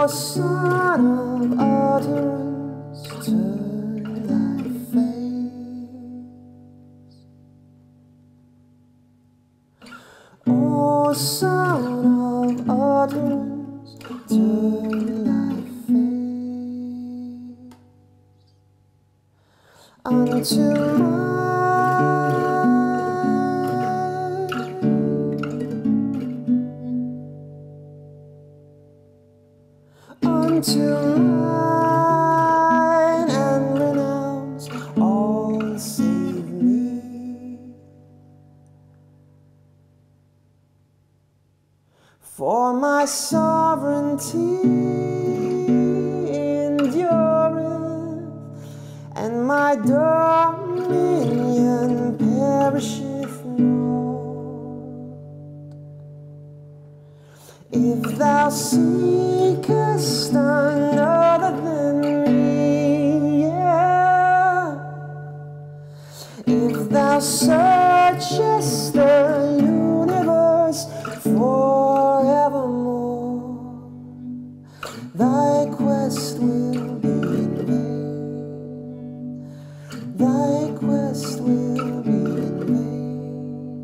O son of utterance, turn thy face. O son of utterance, turn thy face unto unto mine, and renounce all save me. For my sovereignty endureth, and my dominion perisheth not. If thou seekest another than me, yeah. If thou searchest the universe forevermore, thy quest will be in vain. Thy quest will be in vain.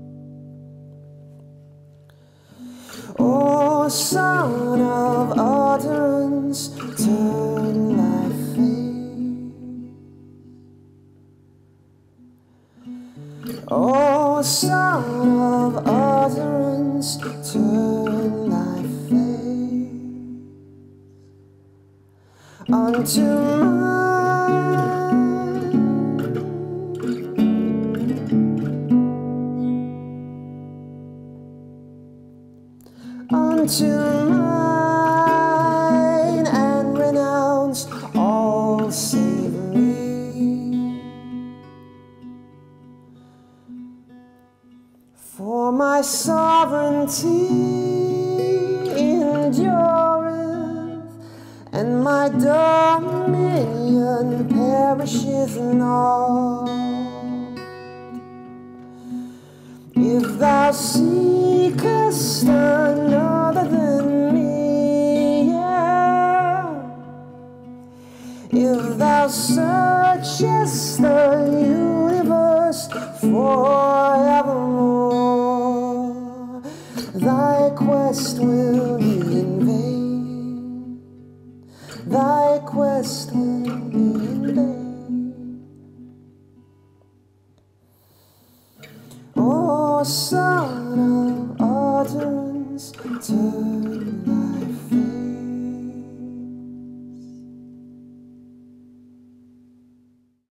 O son of utterance, turn thy face. O son of utterance, turn thy face unto mine, unto mine, and renounce all save me. For my sovereignty endureth, and my dominion perisheth not. If thou seekest another than me, yeah. If thou searchest the universe forevermore, thy quest will be in vain. Thy quest will be in vain. O son of utterance, turn